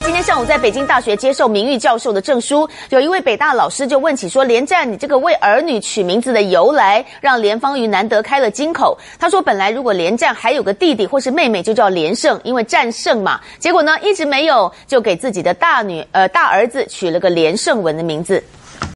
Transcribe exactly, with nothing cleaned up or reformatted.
今天上午在北京大学接受名誉教授的证书，有一位北大老师就问起说，连战你这个为儿女取名字的由来，让连方瑀难得开了金口。他说，本来如果连战还有个弟弟或是妹妹，就叫连胜，因为战胜嘛。结果呢，一直没有，就给自己的大女呃大儿子取了个连胜文的名字。